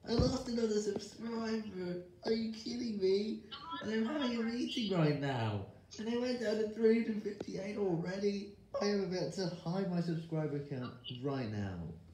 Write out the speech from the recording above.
I lost another subscriber. Are you kidding me? And I'm having a meeting right now. And I went down to 358 already. I am about to hide my subscriber count right now.